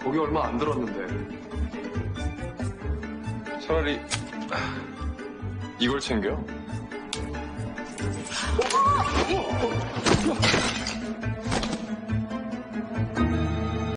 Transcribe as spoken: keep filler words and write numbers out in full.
거기 얼마 안 들었는데. 차라리 이걸 챙겨? 어, 어, 어, 어.